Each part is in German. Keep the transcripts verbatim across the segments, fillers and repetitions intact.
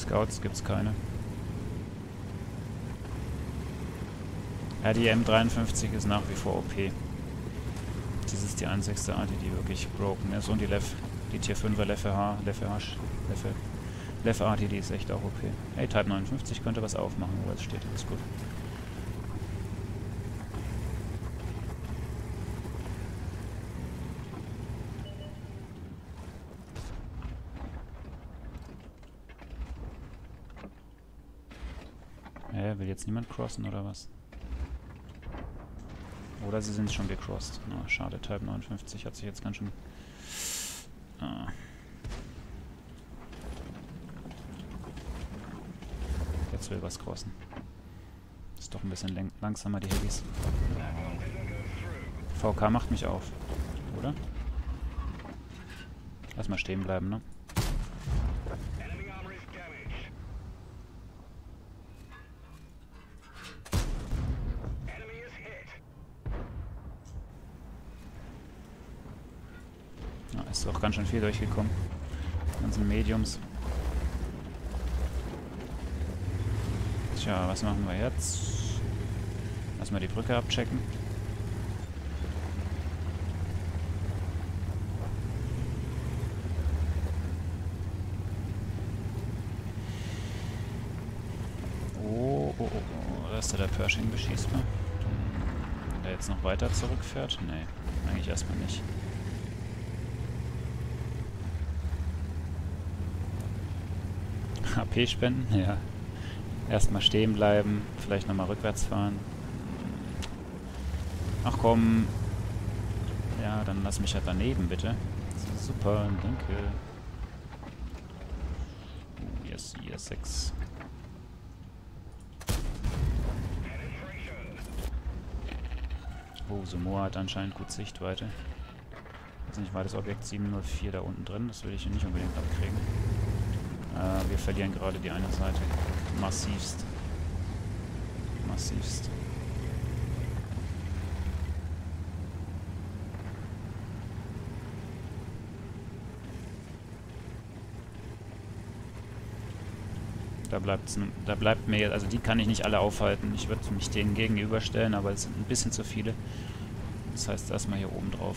Scouts gibt's keine. Ja, die M dreiundfünfzig ist nach wie vor O P. Das ist die einzigste Arti, die wirklich broken ist. Und die Lef, die Tier fünfer Leffe H, Leffe H, Leffe, Leffe Arti, die ist echt auch O P. Hey, Type neunundfünfzig könnte was aufmachen, wo es steht. Ist gut. Hä, will jetzt niemand crossen oder was? Oder sie sind schon gecrossed. Na, schade, Type neunundfünfzig hat sich jetzt ganz schön... Ah. Jetzt will was crossen. Ist doch ein bisschen langsamer, die Heavys. V K macht mich auf. Oder? Lass mal stehen bleiben, ne? Ist auch ganz schön viel durchgekommen. Die ganzen Mediums. Tja, was machen wir jetzt? Lass mal die Brücke abchecken. Oh, oh, oh, oh. Da ist der Pershing beschießbar. Wenn der jetzt noch weiter zurückfährt? Nee, eigentlich erstmal nicht. H P spenden? Ja. Erstmal stehen bleiben, vielleicht nochmal rückwärts fahren. Ach komm. Ja, dann lass mich halt daneben, bitte. Super, danke. Oh, yes, yes, sechs. Oh, Samoa hat anscheinend gut Sichtweite. Jetzt nicht, war das Objekt sieben null vier da unten drin? Das will ich nicht unbedingt abkriegen. Äh, wir verlieren gerade die eine Seite. Massivst. Massivst. Da bleibt's, da bleibt mir jetzt, also die kann ich nicht alle aufhalten. Ich würde mich denen gegenüberstellen, aber es sind ein bisschen zu viele. Das heißt erstmal hier oben drauf.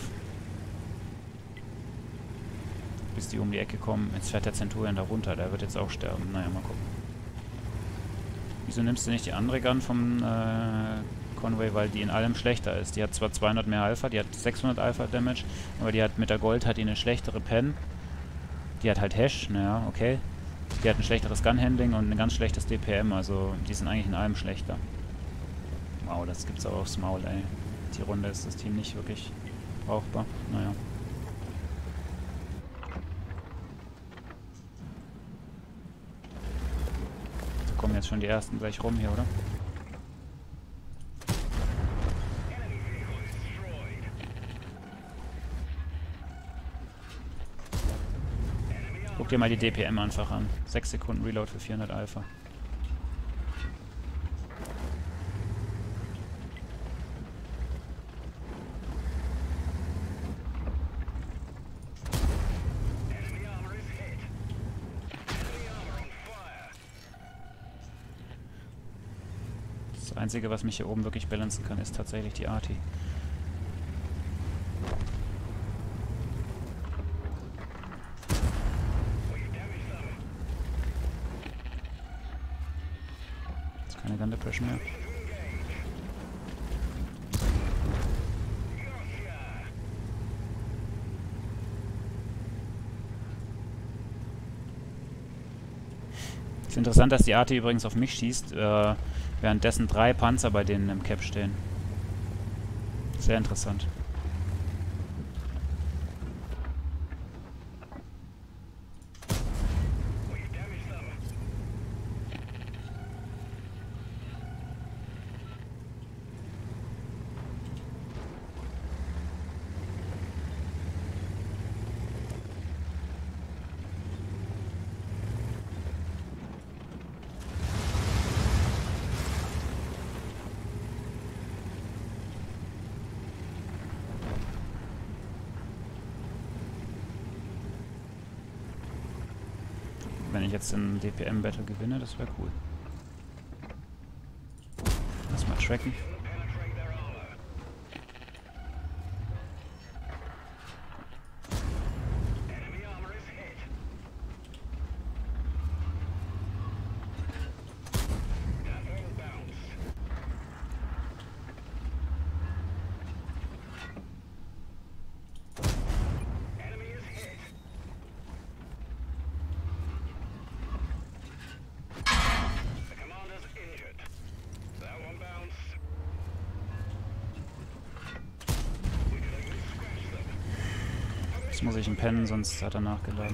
Bis die um die Ecke kommen. Jetzt fährt der Centurion da runter. Der wird jetzt auch sterben. Naja, mal gucken. Wieso nimmst du nicht die andere Gun vom äh, Conway? Weil die in allem schlechter ist. Die hat zwar zweihundert mehr Alpha, die hat sechshundert Alpha Damage, aber die hat mit der Gold hat die eine schlechtere Pen. Die hat halt Hash, naja, okay. Die hat ein schlechteres Gun-Handling und ein ganz schlechtes D P M, also die sind eigentlich in allem schlechter. Wow, das gibt's auch aufs Maul, ey. Die Runde ist das Team nicht wirklich brauchbar. Naja. Kommen jetzt schon die ersten gleich rum hier, oder? Guck dir mal die D P M einfach an. sechs Sekunden Reload für vierhundert Alpha. Das Einzige, was mich hier oben wirklich balancen kann, ist tatsächlich die Arti. Ist keine Gun Depression mehr. Es ist interessant, dass die Arti übrigens auf mich schießt, äh, währenddessen drei Panzer bei denen im Cap stehen. Sehr interessant. ich jetzt den D P M-Battle gewinne, das wäre cool. Lass mal tracken. Jetzt muss ich ihn pennen, sonst hat er nachgeladen.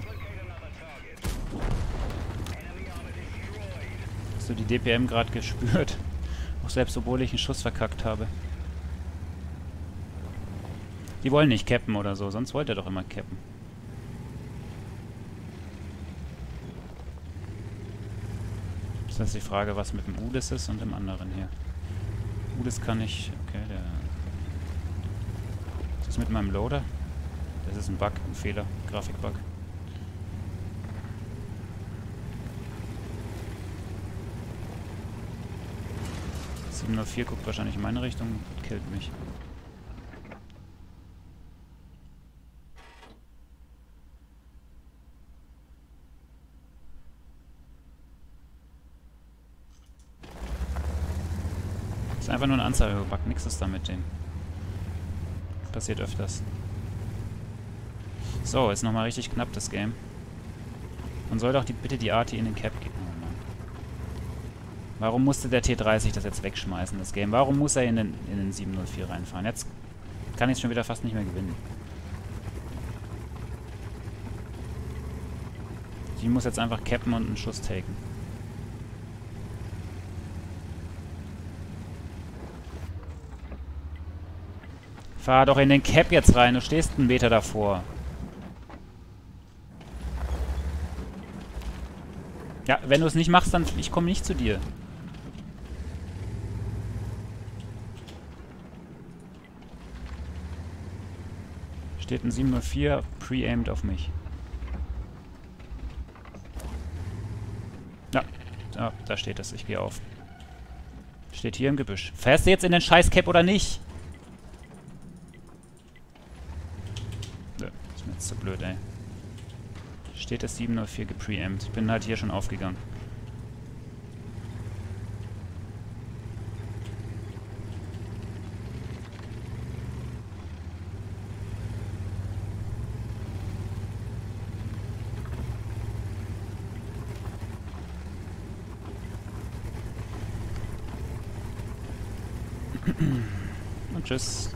Hast du die D P M gerade gespürt? Auch selbst obwohl ich einen Schuss verkackt habe. Die wollen nicht cappen oder so, sonst wollte er doch immer cappen. Das ist die Frage, was mit dem Udis ist und dem anderen hier. Udis kann ich... Okay, der... Was ist mit meinem Loader? Das ist ein Bug, ein Fehler, Grafikbug. sieben null vier guckt wahrscheinlich in meine Richtung und killt mich. Das ist einfach nur ein Anzeigebug, nichts ist da mit dem. Passiert öfters. So, ist nochmal richtig knapp das Game. Man soll doch die, bitte die Arti in den Cap geben. Oh Mann. Warum musste der T dreißig das jetzt wegschmeißen, das Game? Warum muss er in den, in den sieben null vier reinfahren? Jetzt kann ich es schon wieder fast nicht mehr gewinnen. Ich muss jetzt einfach cappen und einen Schuss taken. Fahr doch in den Cap jetzt rein, du stehst einen Meter davor. Ja, wenn du es nicht machst, dann ich komme nicht zu dir. Steht ein sieben null vier, pre-aimed auf mich. Ja, da, da steht es, ich gehe auf. Steht hier im Gebüsch. Fährst du jetzt in den scheiß Cap oder nicht? Nö, ist mir jetzt zu blöd, ey. Steht das sieben null vier gepreampt. Ich bin halt hier schon aufgegangen. Und tschüss.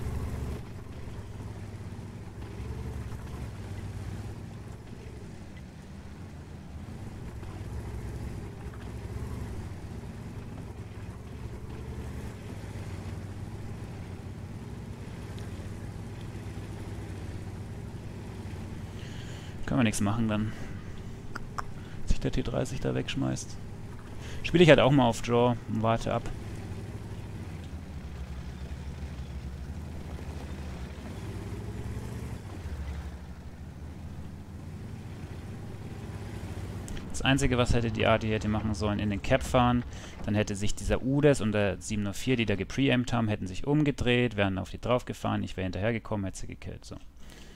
Können wir nichts machen dann. Sich der T dreißig da wegschmeißt. Spiele ich halt auch mal auf Draw und warte ab. Das Einzige, was hätte die Arti hätte machen sollen, in den Cap fahren. Dann hätte sich dieser Udis und der sieben null vier, die da gepreampt haben, hätten sich umgedreht, wären auf die drauf gefahren. Ich wäre hinterhergekommen, hätte sie gekillt. So.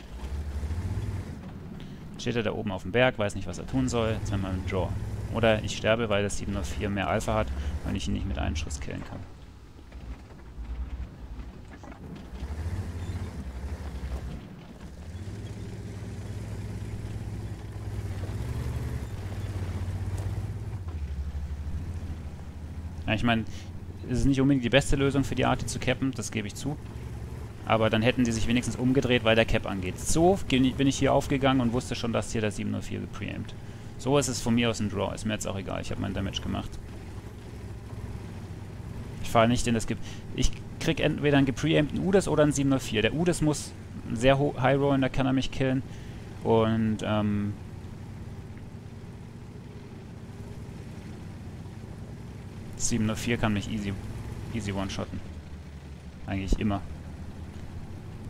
Steht er da oben auf dem Berg, weiß nicht, was er tun soll. Jetzt wäre mal ein Draw. Oder ich sterbe, weil das sieben null vier mehr Alpha hat und ich ihn nicht mit einem Schuss killen kann. Ja, ich meine, es ist nicht unbedingt die beste Lösung für die Arti zu cappen, das gebe ich zu. Aber dann hätten die sich wenigstens umgedreht, weil der Cap angeht. So bin ich hier aufgegangen und wusste schon, dass hier der sieben null vier gepreampt. So ist es von mir aus ein Draw. Ist mir jetzt auch egal. Ich habe meinen Damage gemacht. Ich fahre nicht in das... Ge ich krieg entweder einen gepreampten Udis oder einen sieben null vier. Der Udis muss sehr high rollen, da kann er mich killen. Und, ähm... sieben null vier kann mich easy, easy one-shotten. Eigentlich immer.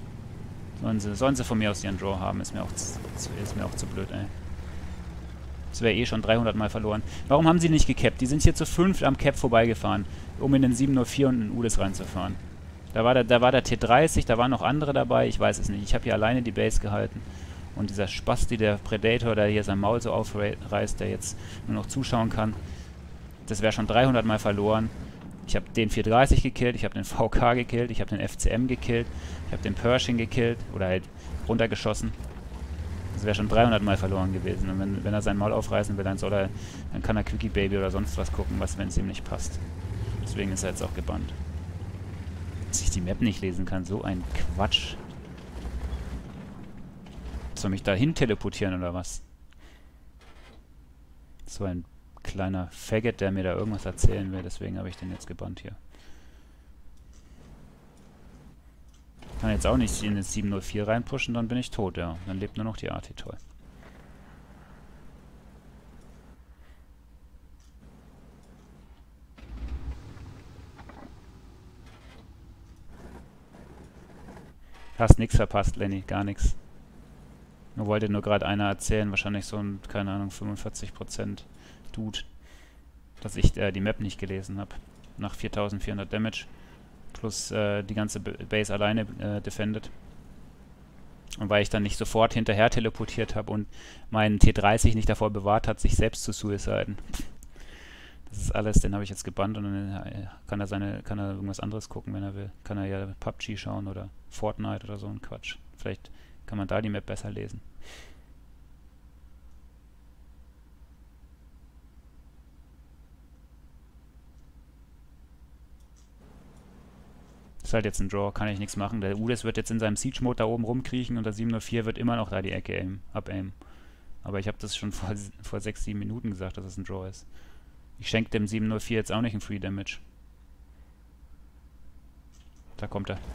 Sollen sie, sollen sie von mir aus ihren Draw haben, ist mir auch zu, ist mir auch zu blöd, ey. Das wäre eh schon dreihundert Mal verloren. Warum haben sie nicht gecapped? Die sind hier zu fünft am Cap vorbeigefahren, um in den sieben null vier und in den U D I S reinzufahren. Da war der, da war der T dreißig, da waren noch andere dabei, ich weiß es nicht. Ich habe hier alleine die Base gehalten. Und dieser Spasti, der Predator, der hier sein Maul so aufreißt, der jetzt nur noch zuschauen kann, das wäre schon dreihundert Mal verloren. Ich habe den vierhundertdreißig gekillt, ich habe den V K gekillt, ich habe den F C M gekillt, ich habe den Pershing gekillt oder halt runtergeschossen. Das wäre schon dreihundert Mal verloren gewesen. Und wenn, wenn er sein Maul aufreißen will, dann soll er, dann kann er Quickie Baby oder sonst was gucken, was, wenn es ihm nicht passt. Deswegen ist er jetzt auch gebannt. Dass ich die Map nicht lesen kann, so ein Quatsch. Soll mich da hin teleportieren oder was? So ein kleiner Faggot, der mir da irgendwas erzählen will, deswegen habe ich den jetzt gebannt hier. Kann jetzt auch nicht in den sieben null vier reinpushen, dann bin ich tot, ja. Dann lebt nur noch die Arti, toll. Hast nix verpasst, Lenny, gar nichts. Nur wollte nur gerade einer erzählen, wahrscheinlich so ein, keine Ahnung, fünfundvierzig Prozent Dude, dass ich äh, die Map nicht gelesen habe. Nach viertausendvierhundert Damage. Plus äh, die ganze B Base alleine äh, defended. Und weil ich dann nicht sofort hinterher teleportiert habe und meinen T dreißig nicht davor bewahrt hat, sich selbst zu suiciden. Das ist alles, den habe ich jetzt gebannt und dann äh, kann er seine, kann er irgendwas anderes gucken, wenn er will. Kann er ja P U B G schauen oder Fortnite oder so ein Quatsch. Vielleicht kann man da die Map besser lesen. Ist halt jetzt ein Draw, kann ich nichts machen. Der U D I S wird jetzt in seinem Siege-Mode da oben rumkriechen und der sieben null vier wird immer noch da die Ecke aim, abaimen. Aber ich habe das schon vor, vor sechs, sieben Minuten gesagt, dass es ein Draw ist. Ich schenke dem sieben null vier jetzt auch nicht ein Free Damage. Da kommt er.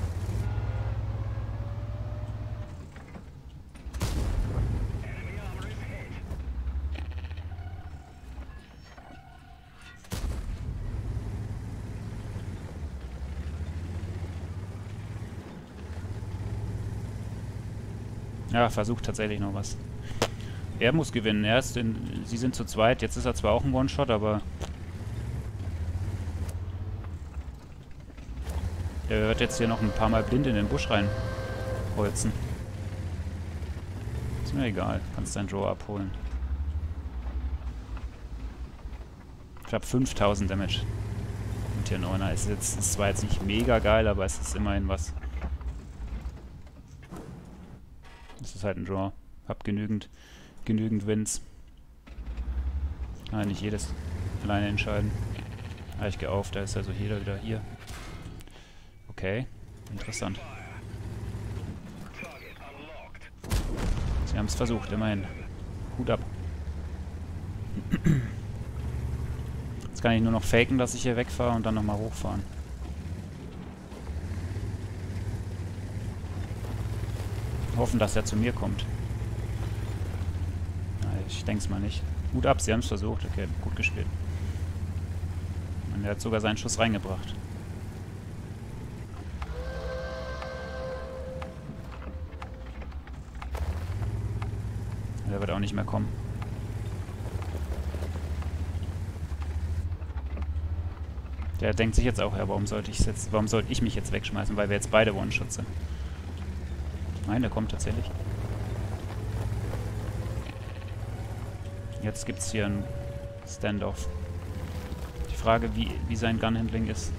Ja, versucht tatsächlich noch was. Er muss gewinnen. Er ist in, sie sind zu zweit. Jetzt ist er zwar auch ein One-Shot, aber er wird jetzt hier noch ein paar Mal blind in den Busch reinholzen. Ist mir egal. Kannst deinen Draw abholen. Ich habe fünftausend Damage. Und hier neuner. Ist jetzt ist zwar jetzt nicht mega geil, aber es ist immerhin was. Das ist halt ein Draw. Hab genügend, genügend Wins. Kann ja nicht jedes alleine entscheiden. Ah, ich gehe auf, da ist also jeder wieder hier. Okay, interessant. Sie haben es versucht, immerhin. Hut ab. Jetzt kann ich nur noch faken, dass ich hier wegfahre und dann nochmal hochfahren. Hoffen, dass er zu mir kommt. Na, ich denke es mal nicht. Gut ab, sie haben es versucht. Okay, gut gespielt. Und er hat sogar seinen Schuss reingebracht. Der wird auch nicht mehr kommen. Der denkt sich jetzt auch, ja, warum sollte ich jetzt, warum sollte ich mich jetzt wegschmeißen, weil wir jetzt beide One-Shot sind. Nein, der kommt tatsächlich. Jetzt gibt es hier ein Standoff. Die Frage, wie, wie sein Gunhandling ist.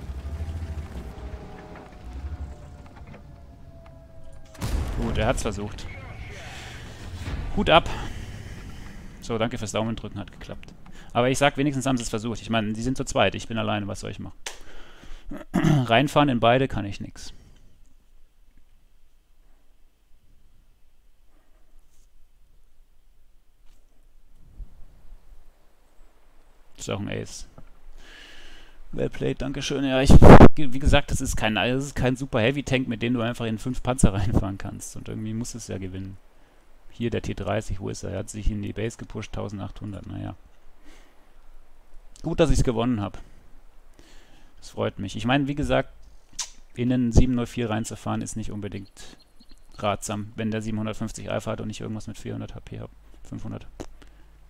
Gut, er hat es versucht. Hut ab. So, danke fürs Daumen drücken, hat geklappt. Aber ich sag, wenigstens haben sie es versucht. Ich meine, die sind zu zweit, ich bin alleine, was soll ich machen? Reinfahren in beide kann ich nix. Ist auch ein Ace. Well played, dankeschön. Ja, ich, wie gesagt, das ist kein, das ist kein super Heavy Tank, mit dem du einfach in fünf Panzer reinfahren kannst. Und irgendwie muss es ja gewinnen. Hier der T dreißig, wo ist er? Er hat sich in die Base gepusht, eintausendachthundert, naja. Gut, dass ich es gewonnen habe. Das freut mich. Ich meine, wie gesagt, in den sieben null vier reinzufahren ist nicht unbedingt ratsam, wenn der siebenhundertfünfzig Alpha hat und ich irgendwas mit vierhundert H P habe. fünfhundert.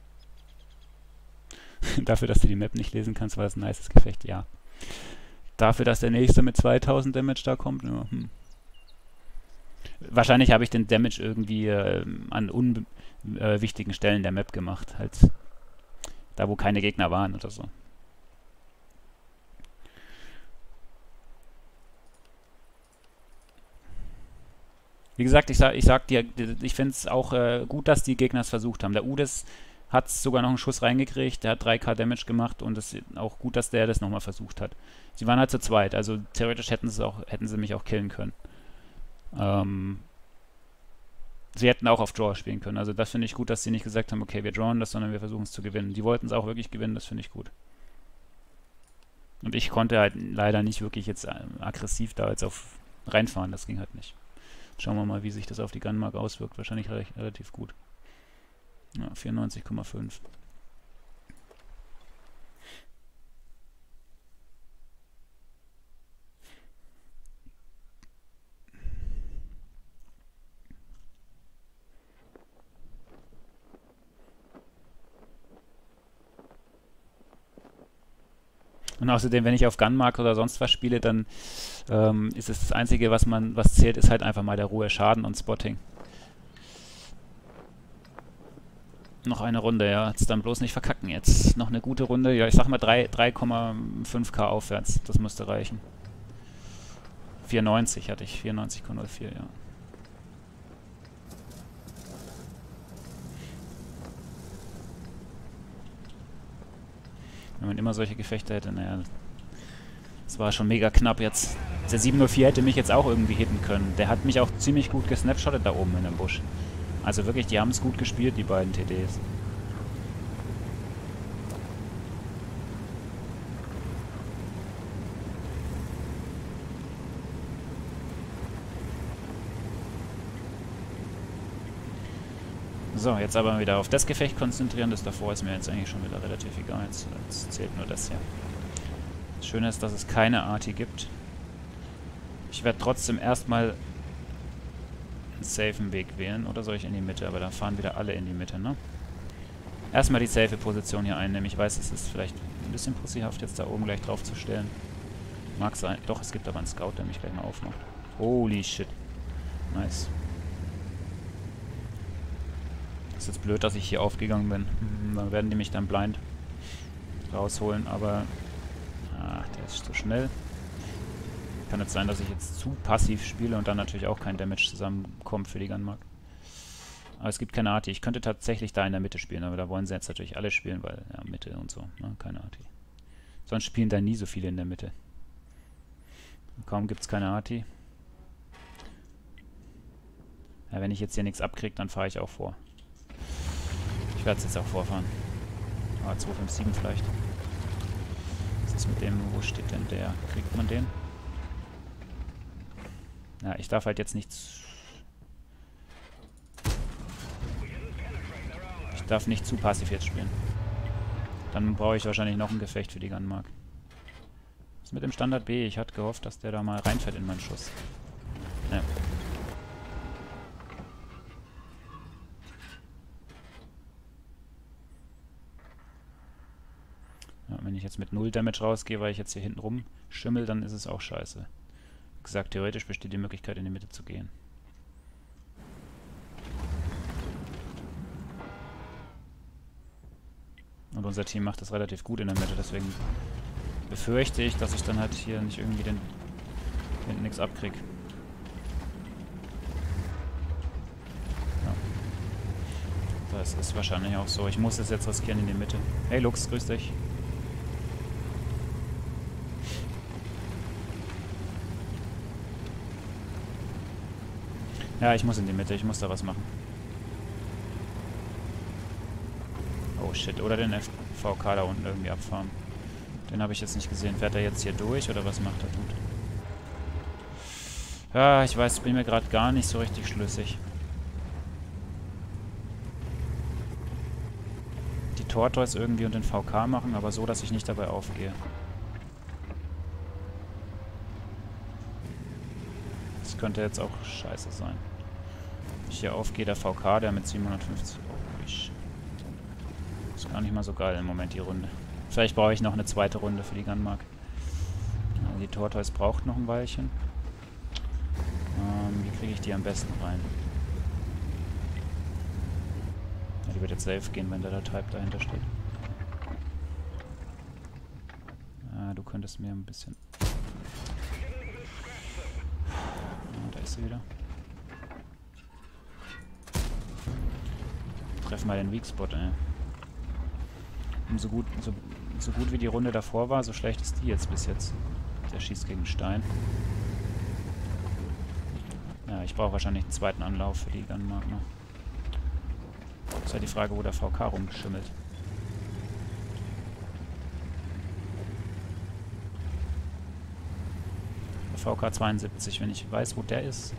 Dafür, dass du die Map nicht lesen kannst, war das ein nices Gefecht, ja. Dafür, dass der nächste mit zweitausend Damage da kommt, ja, hm. Wahrscheinlich habe ich den Damage irgendwie äh, an unwichtigen äh, Stellen der Map gemacht. Halt da, wo keine Gegner waren oder so. Wie gesagt, ich sag, ich sag dir, ich finde es auch äh, gut, dass die Gegner es versucht haben. Der Udes hat sogar noch einen Schuss reingekriegt, der hat drei K Damage gemacht und es ist auch gut, dass der das nochmal versucht hat. Sie waren halt zu zweit, also theoretisch hätten sie, auch, hätten sie mich auch killen können. Ähm, sie hätten auch auf Draw spielen können. Also das finde ich gut, dass sie nicht gesagt haben, okay, wir drawen das, sondern wir versuchen es zu gewinnen. Die wollten es auch wirklich gewinnen, das finde ich gut. Und ich konnte halt leider nicht wirklich jetzt äh, aggressiv da jetzt auf reinfahren, das ging halt nicht. Schauen wir mal, wie sich das auf die Gunmark auswirkt. Wahrscheinlich re relativ gut. Ja, vierundneunzig Komma fünf. Und außerdem, wenn ich auf Gunmark oder sonst was spiele, dann ähm, ist es das Einzige, was man, was zählt, ist halt einfach mal der rohe Schaden und Spotting. Noch eine Runde, ja. Jetzt dann bloß nicht verkacken jetzt. Noch eine gute Runde. Ja, ich sag mal drei Komma fünf K aufwärts. Das müsste reichen. vierundneunzig hatte ich. vierundneunzig Komma null vier, ja. Wenn man immer solche Gefechte hätte, naja, das war schon mega knapp jetzt. Der sieben null vier hätte mich jetzt auch irgendwie hitten können. Der hat mich auch ziemlich gut gesnapshottet da oben in dem Busch. Also wirklich, die haben es gut gespielt, die beiden T Ds. So, jetzt aber wieder auf das Gefecht konzentrieren. Das davor ist mir jetzt eigentlich schon wieder relativ egal. Jetzt, jetzt zählt nur das hier. Das Schöne ist, dass es keine Arti gibt. Ich werde trotzdem erstmal einen safen Weg wählen. Oder soll ich in die Mitte? Aber dann fahren wieder alle in die Mitte, ne? Erstmal die safe Position hier einnehmen. Ich weiß, es ist vielleicht ein bisschen pussyhaft, jetzt da oben gleich drauf zu stellen. Mag sein. Doch, es gibt aber einen Scout, der mich gleich mal aufmacht. Holy shit. Nice. Ist jetzt blöd, dass ich hier aufgegangen bin. Mhm, dann werden die mich dann blind rausholen, aber ach, der ist zu schnell. Kann jetzt sein, dass ich jetzt zu passiv spiele und dann natürlich auch kein Damage zusammenkommt für die Gunmark. Aber es gibt keine Arti. Ich könnte tatsächlich da in der Mitte spielen, aber da wollen sie jetzt natürlich alle spielen, weil, ja, Mitte und so, ne? Keine Arti. Sonst spielen da nie so viele in der Mitte. Kaum gibt es keine Arti. Ja, wenn ich jetzt hier nichts abkriege, dann fahre ich auch vor. Ich werde es jetzt auch vorfahren. Ah, zwei fünf sieben vielleicht. Was ist mit dem? Wo steht denn der? Kriegt man den? Ja, ich darf halt jetzt nichts... Ich darf nicht zu passiv jetzt spielen. Dann brauche ich wahrscheinlich noch ein Gefecht für die Gunmark. Was ist mit dem Standard B? Ich hatte gehofft, dass der da mal reinfällt in meinen Schuss. Ja. Ja, wenn ich jetzt mit null Damage rausgehe, weil ich jetzt hier hinten rum schimmel, dann ist es auch scheiße. Wie gesagt, theoretisch besteht die Möglichkeit, in die Mitte zu gehen. Und unser Team macht das relativ gut in der Mitte, deswegen befürchte ich, dass ich dann halt hier nicht irgendwie den hinten nichts abkriege. Ja. Das ist wahrscheinlich auch so. Ich muss es jetzt riskieren in die Mitte. Hey Lux, grüß dich. Ja, ich muss in die Mitte, ich muss da was machen. Oh shit, oder den F V K da unten irgendwie abfahren. Den habe ich jetzt nicht gesehen. Fährt er jetzt hier durch oder was macht er gut? Ja, ich weiß, ich bin mir gerade gar nicht so richtig schlüssig. Die Tortoise irgendwie und den V K machen, aber so, dass ich nicht dabei aufgehe. Das könnte jetzt auch scheiße sein. Ich hier aufgehe, der V K, der mit siebenhundertfünfzig... Oh, das Gar nicht mal so geil im Moment die Runde. Vielleicht brauche ich noch eine zweite Runde für die Gunmark. Ja, die Tortoise braucht noch ein Weilchen. Ähm, wie kriege ich die am besten rein? Ja, die wird jetzt safe gehen, wenn der da Type dahinter steht. Ah, du könntest mir ein bisschen... Ah, da ist sie wieder. Treffen wir den Weak Spot, ey. Und so gut, so, so gut wie die Runde davor war, so schlecht ist die jetzt bis jetzt. Der schießt gegen Stein. Ja, ich brauche wahrscheinlich einen zweiten Anlauf für die Gunmark noch. Ist halt die Frage, wo der V K rumschimmelt. Der V K zweiundsiebzig, wenn ich weiß, wo der ist.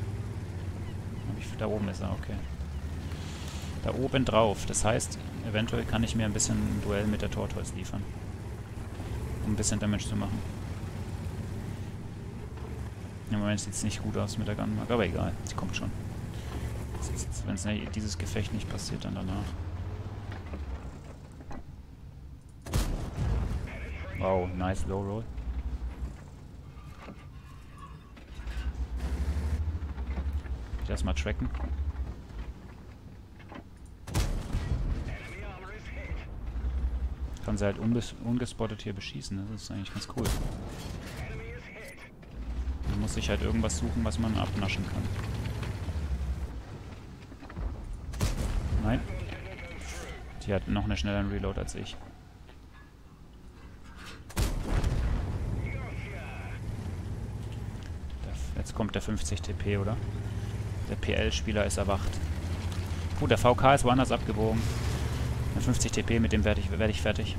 Da oben ist er, okay. Da oben drauf. Das heißt, eventuell kann ich mir ein bisschen ein Duell mit der Tortoise liefern. Um ein bisschen Damage zu machen. Im Moment sieht es nicht gut aus mit der Gunmark, aber egal, sie kommt schon. Wenn es dieses Gefecht nicht passiert, dann danach. Wow, nice Low Roll. Ich das mal tracken. Kann sie halt ungespottet hier beschießen, das ist eigentlich ganz cool. Man muss sich halt irgendwas suchen, was man abnaschen kann. Nein. Die hat noch einen schnelleren Reload als ich. Jetzt kommt der fünfzig T P, oder? Der P L-Spieler ist erwacht. Gut, der V K ist woanders abgebogen. Mit fünfzig T P, mit dem werde ich, werd ich fertig.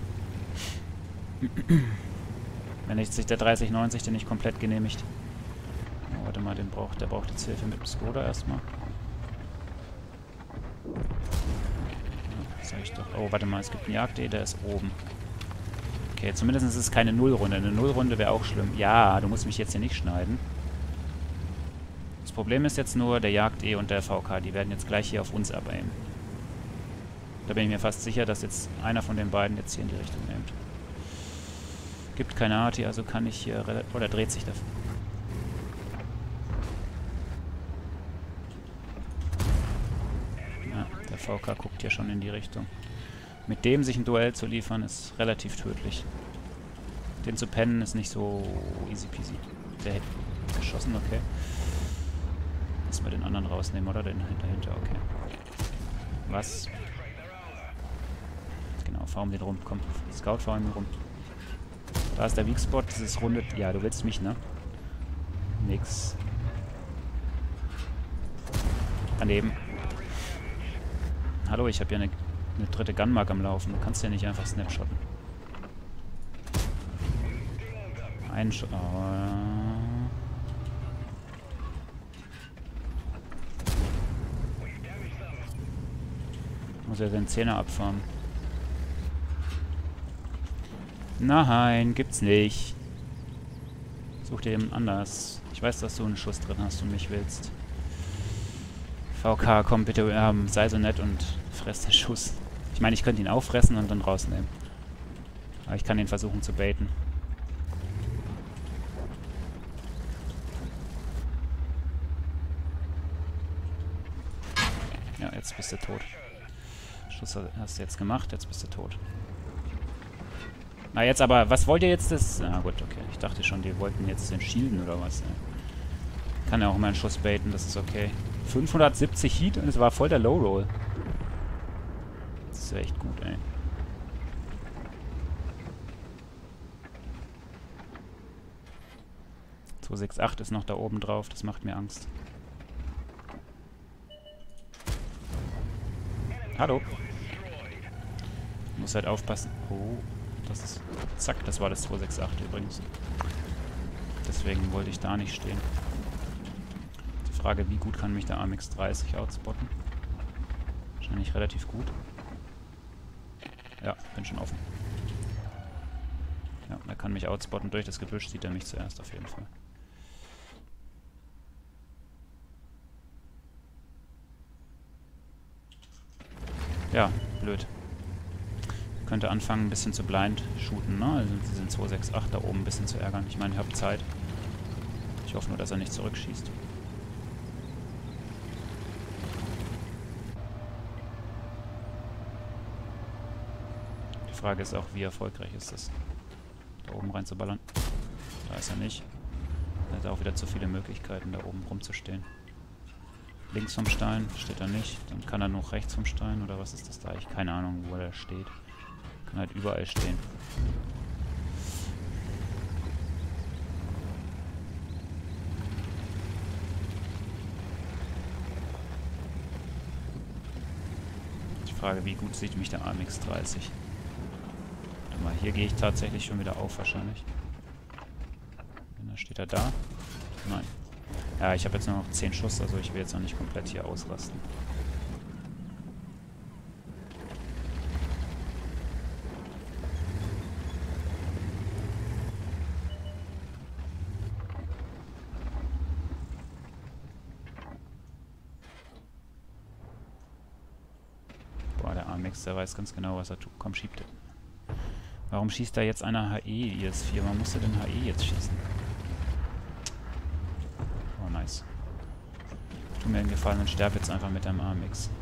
Wenn nicht sich der dreißig neunzig den nicht komplett genehmigt. Oh, warte mal, den braucht, der braucht jetzt Hilfe mit dem Skoda erstmal. Ja, sag ich doch. Oh, warte mal, es gibt einen Jagd-E, der ist oben. Okay, zumindest ist es keine Nullrunde. Eine Nullrunde wäre auch schlimm. Ja, du musst mich jetzt hier nicht schneiden. Das Problem ist jetzt nur, der Jagd-E und der V K, die werden jetzt gleich hier auf uns abaimen. Da bin ich mir fast sicher, dass jetzt einer von den beiden jetzt hier in die Richtung nimmt. Gibt keine Arti, also kann ich hier... Oder dreht sich dafür. Ja, der V K guckt hier schon in die Richtung. Mit dem sich ein Duell zu liefern, ist relativ tödlich. Den zu pennen ist nicht so easy peasy. Der hätte geschossen, okay. Lassen wir den anderen rausnehmen, oder? Den dahinter, okay. Was? Genau, fahr um den rum. Komm, Scout, fahr um den rum. Da ist der Weak Spot, dieses runde... Ja, du willst mich, ne? Nix. Daneben. Hallo, ich habe ja eine, eine dritte Gunmark am Laufen. Du kannst ja nicht einfach snapshotten. Ein Sch... Oh. Muss er den Zehner abfahren. Nein, gibt's nicht. Such dir jemand anders. Ich weiß, dass du einen Schuss drin hast und mich willst. V K, komm bitte, ähm, sei so nett und fress den Schuss. Ich meine, ich könnte ihn auffressen und dann rausnehmen. Aber ich kann ihn versuchen zu baiten. Ja, jetzt bist du tot. Schuss hast du jetzt gemacht, jetzt bist du tot. Na jetzt aber, was wollt ihr jetzt das... Na gut, okay. Ich dachte schon, die wollten jetzt den shielden oder was. Ey. Kann ja auch mal einen Schuss baiten, das ist okay. fünfhundertsiebzig Heat und es war voll der Low Roll. Das ist ja echt gut, ey. zwei sechs acht ist noch da oben drauf, das macht mir Angst. Hallo. Ich muss halt aufpassen. Oh, das ist... Zack, das war das zwei sechs acht übrigens. Deswegen wollte ich da nicht stehen. Die Frage, wie gut kann mich der A M X dreißig outspotten? Wahrscheinlich relativ gut. Ja, bin schon offen. Ja, er kann mich outspotten. Durch das Gebüsch sieht er mich zuerst auf jeden Fall. Ja, blöd. Könnte anfangen, ein bisschen zu blind shooten, ne? Also diesen zwei sechs acht da oben ein bisschen zu ärgern. Ich meine, ihr habt Zeit. Ich hoffe nur, dass er nicht zurückschießt. Die Frage ist auch, wie erfolgreich ist es, da oben reinzuballern. Da ist er nicht. Er hat auch wieder zu viele Möglichkeiten, da oben rumzustehen. Links vom Stein steht er nicht. Dann kann er noch rechts vom Stein, oder was ist das da? Ich keine Ahnung, wo er steht. Kann halt überall stehen. Die Frage, wie gut sieht mich der A M X dreißig? Warte mal, hier gehe ich tatsächlich schon wieder auf wahrscheinlich. Dann steht er da. Nein. Ja, ich habe jetzt nur noch zehn Schuss, also ich will jetzt noch nicht komplett hier ausrasten. Boah, der A M X, der weiß ganz genau, was er tut. Komm, schiebt er. Warum schießt da jetzt einer H E I S vier? Warum musste denn H E jetzt schießen? Oh, nice. Tu mir einen Gefallen und sterb jetzt einfach mit deinem A M X.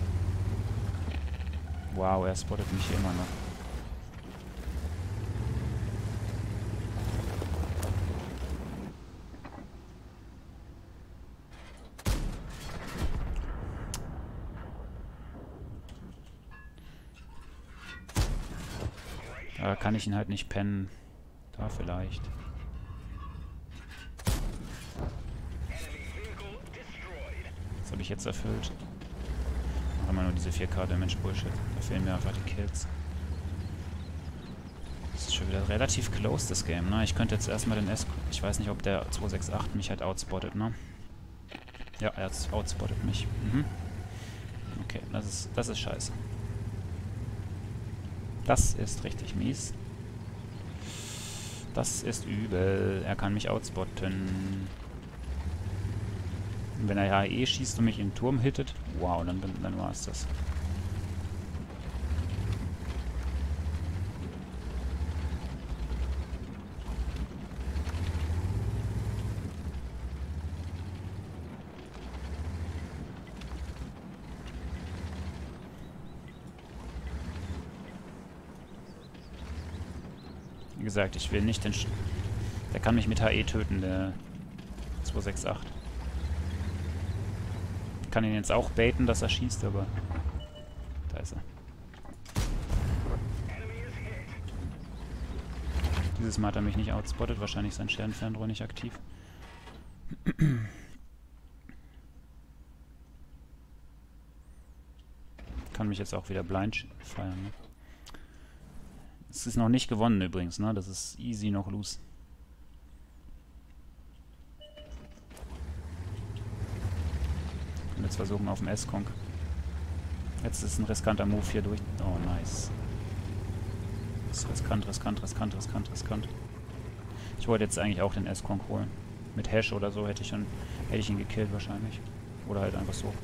Wow, er spottet mich hier immer noch. Da kann ich ihn halt nicht pennen. Da vielleicht. Das habe ich jetzt erfüllt. Mach immer nur diese vier K Damage Bullshit. Da fehlen mir einfach die Kills. Das ist schon wieder relativ close, das Game, ne? Ich könnte jetzt erstmal den S... Ich weiß nicht, ob der zwei sechs acht mich halt outspottet, ne? Ja, er outspottet mich. Mhm. Okay, das ist, das ist scheiße. Das ist richtig mies. Das ist übel. Er kann mich outspotten. Und wenn er H E schießt und mich in den Turm hittet, wow, dann, dann, dann war es das. Wie gesagt, ich will nicht den... Sch der kann mich mit H E töten, der zwei sechs acht. Ich kann ihn jetzt auch baiten, dass er schießt, aber... Da ist er. Dieses Mal hat er mich nicht outspottet, wahrscheinlich sein Scherenfernrohr nicht aktiv. Kann mich jetzt auch wieder blind feiern, ne? Es ist noch nicht gewonnen übrigens, ne? Das ist easy noch loose. Und jetzt versuchen auf dem S-Konk. Jetzt ist ein riskanter Move hier durch. Oh, nice. Das ist riskant, riskant, riskant, riskant, riskant. Ich wollte jetzt eigentlich auch den S-Konk holen. Mit Hash oder so hätte ich, schon, hätte ich ihn gekillt wahrscheinlich. Oder halt einfach so.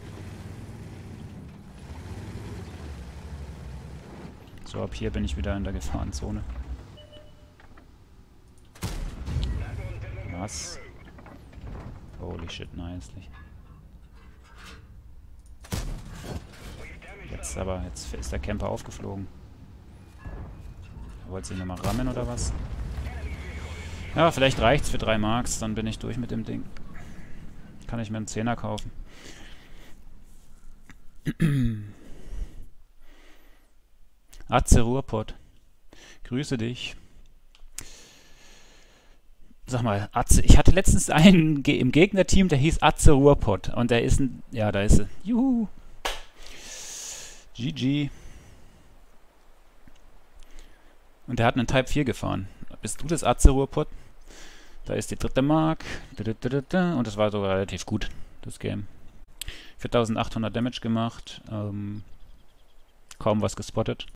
So, ab hier bin ich wieder in der Gefahrenzone. Was? Holy shit, nicely. Jetzt aber, jetzt ist der Camper aufgeflogen. Er wollte sich nochmal rammen oder was? Ja, vielleicht reicht's für drei Marks, dann bin ich durch mit dem Ding. Kann ich mir einen Zehner kaufen. Atze Ruhrpott. Grüße dich. Sag mal, Atze, ich hatte letztens einen Ge im Gegnerteam, der hieß Atze Ruhrpott. Und der ist ein... Ja, da ist er. Juhu. G G. Und der hat einen Type vier gefahren. Bist du das Atze Ruhrpott? Da ist die dritte Mark. Und das war sogar relativ gut, das Game. viertausendachthundert Damage gemacht. Ähm, kaum was gespottet.